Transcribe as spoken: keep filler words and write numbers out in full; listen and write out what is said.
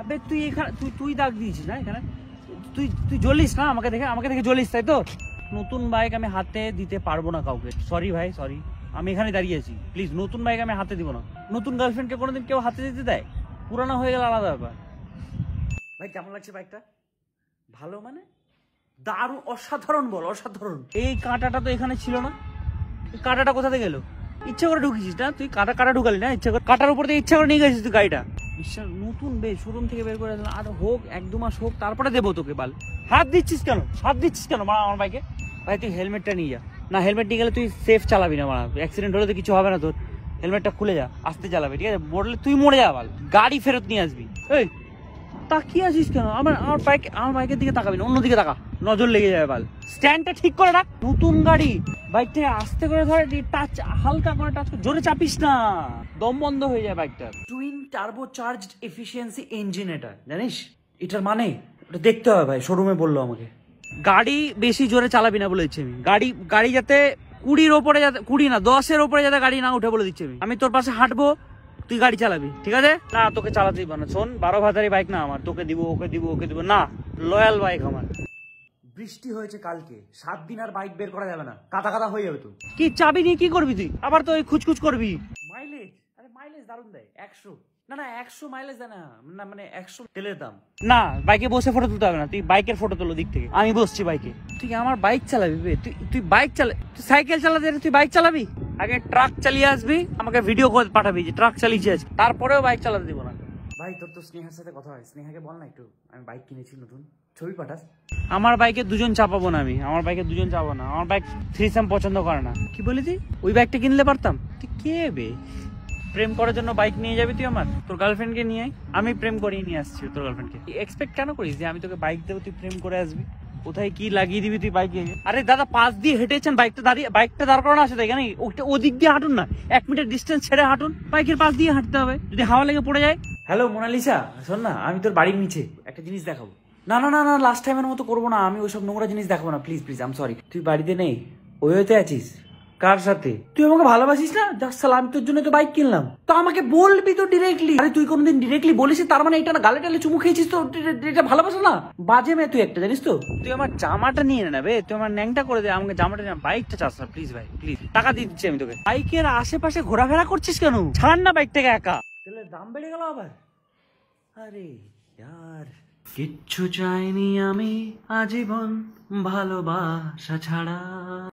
আবে তুই এখানে তুই তুই দাগ দিয়েছিস না এখানে, তুই তুই জ্বলিস না আমাকে দেখে, আমাকে দেখে জ্বলিস তাই তো? নতুন বাইক আমি হাতে দিতে পারবো না কাউকে, সরি ভাই সরি, আমি এখানে দাঁড়িয়ে আছি, প্লিজ নতুন বাইক আমি হাতে দিব না। নতুন গার্লফ্রেন্ডকে কোনোদিন কেউ হাতে দিতে দেয়? পুরানো হয়ে গেল আলাদা ব্যাপার। ভাই কেমন লাগছে বাইকটা? ভালো মানে দারুণ, অসাধারণ বল, অসাধারণ। এই কাঁটাটা তো এখানে ছিল না, কাঁটাটা কোথাতে গেল? ইচ্ছা করে ঢুকিছিস না তুই, কাঁটা কাঁটা ঢুকালি না ইচ্ছা করে, কাঁটার উপর দিয়ে ইচ্ছা করে নিয়ে গেছিস তুই গাড়িটা। বিশ্বাস নতুন বে শোরুম থেকে বের করে আর হোক এক দু মাস হোক তারপরে দেবো তোকে। বাল হাত দিচ্ছিস কেন, হাত দিচ্ছিস কেন মারা আমার বাইকে? ভাই তুই হেলমেটটা নিয়ে যা না, হেলমেট নিয়ে গেলে তুই সেফ চালাবি না মারা, অ্যাক্সিডেন্ট হলে তো কিছু হবে না তোর। হেলমেটটা খুলে যা, আস্তে চালাবি ঠিক আছে, মরলে তুই মরে যা, বাল গাড়ি ফেরত নিয়ে আসবি। এই তাকিয়ে আছিস কেন? আমার আমার বাইক, আমার বাইকের দিকে তাকাবি না, অন্যদিকে তাকা, নজর লেগে যাবে। বাল স্ট্যান্ডটা ঠিক করে রাখ, নতুন গাড়ি বাইকটা আস্তে করে ধরে টাচ, হালকা করে টাচ, জোরে চাপিস না, দম বন্ধ হয়ে যায় বাইকটা। Twin turbo charged efficiency engine এটা, জানিস এটার মানে? এটা দেখতে হবে ভাই, শোরুমে বললো আমাকে। গাড়ি বেশি জোরে চালাবি না বলে দিচ্ছি আমি, গাড়ি গাড়ি যাতে কুড়ির ওপরে, যাতে কুড়ি না দশের ওপরে যাতে গাড়ি না উঠে বলে দিচ্ছি আমি। আমি তোর পাশে হাঁটবো, তুই গাড়ি চালাবি ঠিক আছে? না তোকে চালাতে দিব না, শোন বারো ভাতারি বাইক না আমার, তোকে দিব ওকে দিব ওকে দিব না, লয়াল বাইক আমার। বৃষ্টি হয়েছে কালকে, সাত দিন আর বাইক বের করা যাবে না, কাদা কাদা হয়ে যাবে। তো কি চাবি নিয়ে কি করবি তুই? আবার তো ওই খুচখুচ করবি। মাইলেজ, আরে মাইলেজ দারুণ দেয়, একশো না না একশো মাইলেজ দেয় না, না মানে একশো তেলের দাম না। বাইকে বসে ফটো তুলতে হবে না, তুই বাইকের ফটো তোলো দিক থেকে, আমি বসছি বাইকে। তুই আমার বাইক চালাবি বে, তুই তুই বাইক চালা, তুই সাইকেল চালাতে তুই বাইক চালাবি? আগে ট্রাক চালিয়ে আসবি, আমাকে ভিডিও করে পাঠাবি যে ট্রাক চালিয়েছি আজকে, তারপরেও বাইক চালাতে দিব না। ভাই তোর তো স্নেহার সাথে কথা হয়, স্নেহাকে বল না একটু আমি বাইক কিনেছি নতুন, ছবি পাঠাস। আমার বাইকে দুজন চাপাবো না আমি, আমার বাইকে দুজন চাপাবো না, আমার বাইক থ্রিসাম পছন্দ করে না। কি বলি তুই? ওই বাইকটা কিনলে পারতাম। তুই কে বে? প্রেম করার জন্য বাইক নিয়ে যাবি তুই আমার? তোর গার্লফ্রেন্ডকে নিয়ে, আমি প্রেম করিয়ে নিয়ে আসছি তোর গার্লফ্রেন্ডকে। এক্সপেক্ট কেন করিস যে আমি তোকে বাইক দেবো তুই প্রেম করে আসবি? কোথায় কি লাগিয়ে দিবি তুই বাইকে? আরে দাদা পাশ দিয়ে হেঁটেছেন, বাইকটা দাঁড়িয়ে, বাইকটা দাঁড় করানো আছে তাই এখানে, ওটা ওদিক দিয়ে হাঁটুন না, এক মিটার ডিস্টেন্স ছেড়ে হাঁটুন, বাইকের পাশ দিয়ে হাঁটতে হবে, যদি হাওয়া লেগে পড়ে যায়। হ্যালো মোনালিসা, শোন না আমি তোর বাড়ির নিচে একটা জিনিস দেখাবো। না না না না লাস্ট টাইমের মতো করবো না, আমি ওইসব নোংরা জিনিস দেখাবো না, প্লিজ প্লিজ, আম সরি। তুই বাড়িতে নেই, ওই হতে আছিস কার সাথে? তুই আমাকে ভালোবাসিস না? জাস্ট সালা আমি তোর জন্য তো বাইক কিনলাম, তো আমাকে বলবি তো ডিরেক্টলি। আরে তুই কোনোদিন ডিরেক্টলি বলিস তার মানে এটা না গালে টালে চুমু খেয়েছিস তো, এটা ভালোবাসা না, বাজে মেয়ে তুই একটা, জানিস তো? তুই আমার জামাটা নিয়ে নেবে, তুই আমার ন্যাংটা করে দে, আমাকে জামাটা নিয়ে, বাইকটা চাস না প্লিজ ভাই প্লিজ, টাকা দিয়ে দিচ্ছি আমি তোকে। বাইকের আশেপাশে ঘোরাফেরা করছিস কেন? ছাড় না বাইকটাকে একা, তেলের দাম বেড়ে গেল আবার। আরে ইয়ার কিচ্ছু চাইনি আমি আজীবন ভালোবাসা ছাড়া।